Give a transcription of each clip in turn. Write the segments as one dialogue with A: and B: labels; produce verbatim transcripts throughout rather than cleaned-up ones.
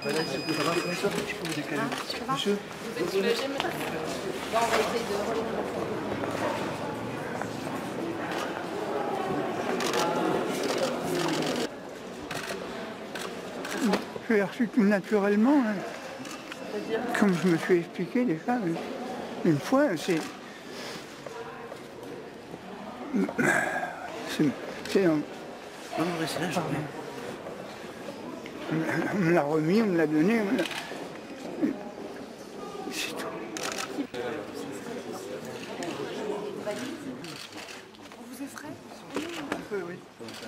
A: Voilà, ça va, bonsoir, je peux vous décaler.
B: Ah, tu peux pas
A: Monsieur
B: Vous êtes soulagé maintenant? Là, on va essayer de relever la photo.
C: Je l'ai reçu tout naturellement, hein.
B: C'est-à-dire?
C: Comme je me suis expliqué déjà une, une fois, c'est... C'est... c'est un-
A: Non, non, restez là, je reviens.
C: on me l'a remis, on me l'a donné, on me l'a... C'est tout.
B: On vous effraie?
C: Un peu, oui.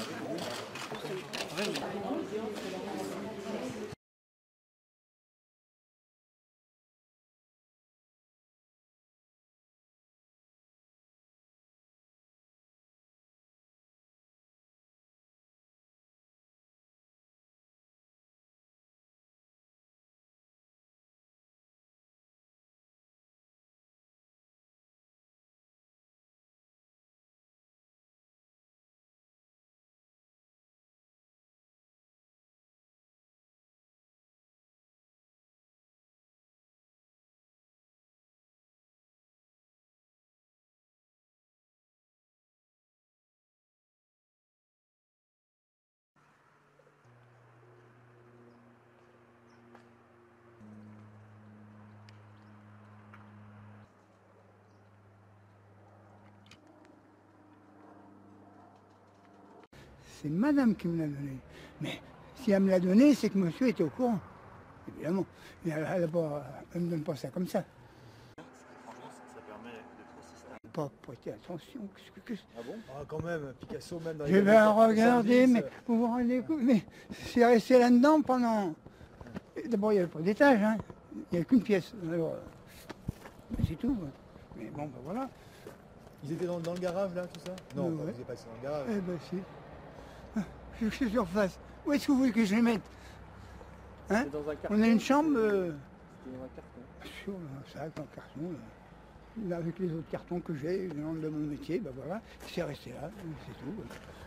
C: C'est madame qui me l'a donné. Mais si elle me l'a donné, c'est que monsieur était au courant. Évidemment. Et elle ne me donne pas ça comme ça.
A: Franchement, ça permet d'être aussi stable.
C: Pas prêter attention. Qu'est-ce que,
A: Ah bon?
D: Ah, quand même, Picasso, même dans les
C: je vais
D: années
C: regarder,
D: soixante-dix,
C: mais vous vous rendez compte, mais c'est resté là-dedans pendant... D'abord, il n'y avait pas d'étage, hein. Il n'y avait qu'une pièce. Alors, euh, c'est tout. Mais bon, ben voilà.
D: Ils étaient dans, dans le garage, là, tout ça? Non,
C: Ouais,
D: pas,
C: ouais.
D: vous n'êtes pas dans le garage.
C: Eh ben si. Ah, je suis sur face. Où est-ce que vous voulez que je les mette? Hein?
A: C'est dans un carton.
C: On a une chambre euh,
A: C'était dans un carton.
C: sur un sac, un carton. Là. Là, avec les autres cartons que j'ai, le nom de mon métier, ben voilà. C'est resté là, c'est tout.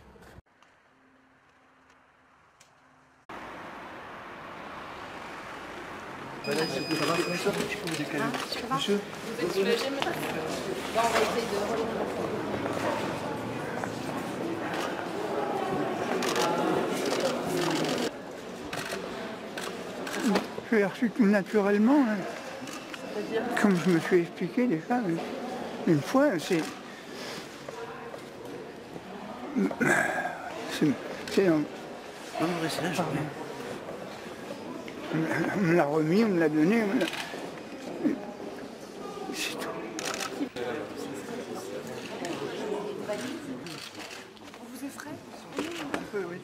A: Voilà, ça va, bonsoir, je peux vous décaler.
B: Ah, tu peux pas
A: Monsieur
B: Vous êtes soulagé maintenant? Là, on va essayer de relever la photo.
C: Je l'ai reçu tout naturellement, hein.
B: C'est-à-dire?
C: Comme je me suis expliqué déjà une, une fois, c'est... C'est... c'est un-
A: Non, non, restez là, je reviens.
C: on me l'a remis, on me l'a donné, on me l'a... C'est tout.
B: On vous effraie?
C: Un peu, oui.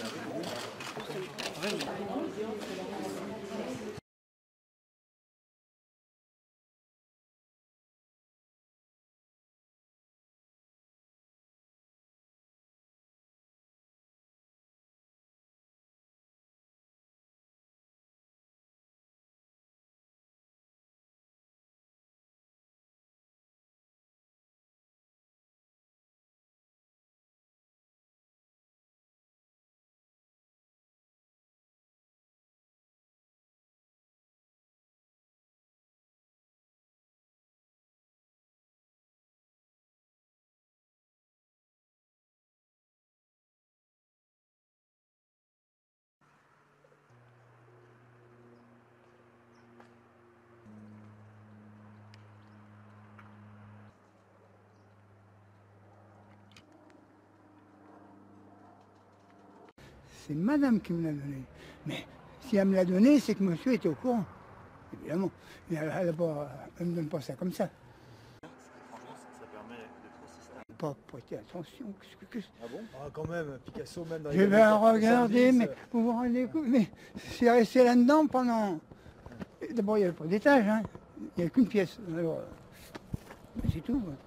C: C'est madame qui me l'a donné. Mais si elle me l'a donné, c'est que monsieur était au courant. Évidemment. Et elle ne me donne pas ça comme ça.
A: Franchement, ça permet d'être aussi stable.
C: Pas prêter attention. Qu'est-ce que,
A: Ah bon?
D: Ah, quand même, Picasso, même dans les
C: je
D: années
C: vais regarder,
D: soixante-dix,
C: mais vous vous rendez compte, mais c'est resté là-dedans pendant... D'abord, il n'y avait pas d'étage, hein. Il n'y avait qu'une pièce. Alors, euh, c'est tout.